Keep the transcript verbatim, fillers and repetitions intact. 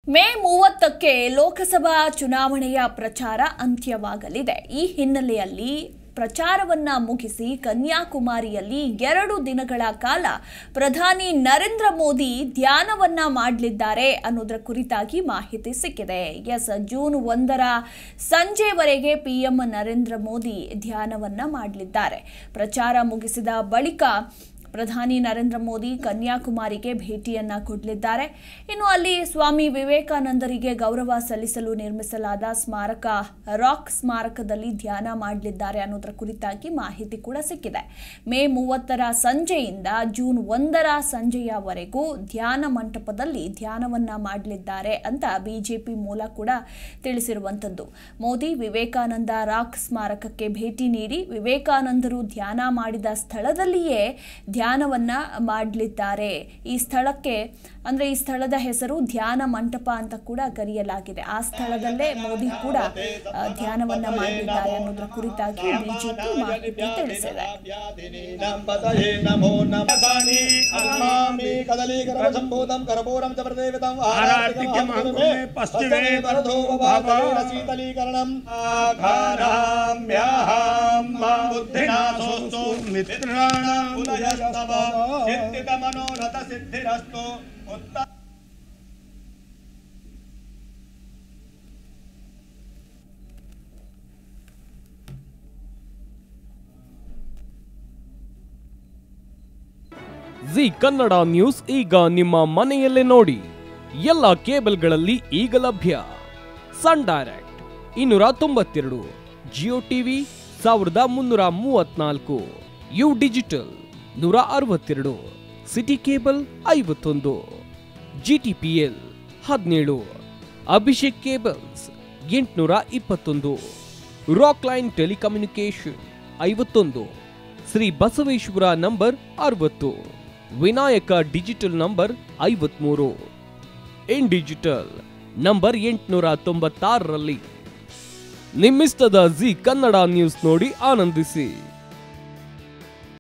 ಮೇ ಮೂವತ್ತಕ್ಕೆ ಲೋಕಸಭಾ ಚುನಾವಣೆಯ ಪ್ರಚಾರ ಅಂತ್ಯವಾಗಲಿದೆ. ಈ ಹಿನ್ನೆಲೆಯಲ್ಲಿ ಪ್ರಚಾರವನ್ನ ಮುಗಿಸಿ ಕನ್ಯಾಕುಮಾರಿಯಲ್ಲಿ ಎರಡು ದಿನಗಳ ಕಾಲ ಪ್ರಧಾನಿ ನರೇಂದ್ರ ಮೋದಿ ಧ್ಯಾನವನ್ನ ಮಾಡಲಿದ್ದಾರೆ ಅನ್ನೋದರ ಕುರಿತಾಗಿ ಮಾಹಿತಿ ಸಿಕ್ಕಿದೆ. ಎಸ್, ಜೂನ್ ಒಂದರ ಸಂಜೆವರೆಗೆ ಪಿಎಂ ನರೇಂದ್ರ ಮೋದಿ ಧ್ಯಾನವನ್ನ ಮಾಡಲಿದ್ದಾರೆ. ಪ್ರಚಾರ ಮುಗಿಸಿದ ಬಳಿಕ ಪ್ರಧಾನಿ ನರೇಂದ್ರ ಮೋದಿ ಕನ್ಯಾಕುಮಾರಿಗೆ ಭೇಟಿಯನ್ನ ಕೊಡಲಿದ್ದಾರೆ. ಇನ್ನು ಅಲ್ಲಿ ಸ್ವಾಮಿ ವಿವೇಕಾನಂದರಿಗೆ ಗೌರವ ಸಲ್ಲಿಸಲು ನಿರ್ಮಿಸಲಾದ ಸ್ಮಾರಕ ರಾಕ್ ಸ್ಮಾರಕದಲ್ಲಿ ಧ್ಯಾನ ಮಾಡಲಿದ್ದಾರೆ ಅನ್ನೋದರ ಕುರಿತಾಗಿ ಮಾಹಿತಿ ಕೂಡ ಸಿಕ್ಕಿದೆ. ಮೇ ಮೂವತ್ತರ ಸಂಜೆಯಿಂದ ಜೂನ್ ಒಂದರ ಸಂಜೆಯವರೆಗೂ ಧ್ಯಾನ ಮಂಟಪದಲ್ಲಿ ಧ್ಯಾನವನ್ನ ಮಾಡಲಿದ್ದಾರೆ ಅಂತ ಬಿಜೆಪಿ ಮೂಲ ಕೂಡ ತಿಳಿಸಿರುವಂತದ್ದು. ಮೋದಿ ವಿವೇಕಾನಂದ ರಾಕ್ ಸ್ಮಾರಕಕ್ಕೆ ಭೇಟಿ ನೀಡಿ ವಿವೇಕಾನಂದರು ಧ್ಯಾನ ಮಾಡಿದ ಸ್ಥಳದಲ್ಲಿಯೇ ಧ್ಯಾನವನ್ನ ಮಾಡಲಿದ್ದಾರೆ. ಈ ಸ್ಥಳಕ್ಕೆ ಅಂದ್ರೆ ಈ ಸ್ಥಳದ ಹೆಸರು ಧ್ಯಾನ ಮಂಟಪ ಅಂತ ಕೂಡ ಕರೆಯಲಾಗಿದೆ. ಆ ಸ್ಥಳದಲ್ಲೇ ಮೋದಿ ಕೂಡ ಧ್ಯಾನವನ್ನ ಮಾಡಲಿದ್ದಾರೆ ಅನ್ನೋದರ ಕುರಿತಾಗಿ ಬಿಜೆಪಿ ಮಾಹಿತಿ ತಿಳಿಸಿದೆ. मनोरथ सिद्धिरस्तु उत्तम ಜಿ ಕನ್ನಡ ನ್ಯೂಸ್ ಈಗ ನಿಮ್ಮ ಮನೆಯಲ್ಲೇ ನೋಡಿ. ಎಲ್ಲ ಕೇಬಲ್ಗಳಲ್ಲಿ ಈಗ ಲಭ್ಯ. ಸನ್ ಡೈರೆಕ್ಟ್ ಇನ್ನೂರ ತೊಂಬತ್ತೆರಡು, ಜಿಯೋ ಟಿವಿ ಸಾವಿರದ ಮುನ್ನೂರ ಮೂವತ್ನಾಲ್ಕು, ಯು ಡಿಜಿಟಲ್ ನೂರ ಅರವತ್ತೆರಡು, ಸಿಟಿ ಕೇಬಲ್ ಐವತ್ತೊಂದು, ಜಿಟಿಪಿಎಲ್ ಹದಿನೇಳು, ಅಭಿಷೇಕ್ ಕೇಬಲ್ಸ್ ಎಂಟುನೂರ ಇಪ್ಪತ್ತೊಂದು, ರಾಕ್ ಲೈನ್ ಟೆಲಿಕಮ್ಯುನಿಕೇಶನ್ ಐವತ್ತೊಂದು, ಶ್ರೀ ಬಸವೇಶ್ವರ ನಂಬರ್ ಅರವತ್ತು, ವಿನಾಯಕ ಡಿಜಿಟಲ್ ನಂಬರ್ ಐವತ್ಮೂರು, ಇನ್ ಡಿಜಿಟಲ್ ನಂಬರ್ ಎಂಟುನೂರ ತೊಂಬತ್ತಾರರಲ್ಲಿ. ನಿಮ್ಮಿಸ್ತದ ಜಿ ಕನ್ನಡ ನ್ಯೂಸ್ ನೋಡಿ ಆನಂದಿಸಿ.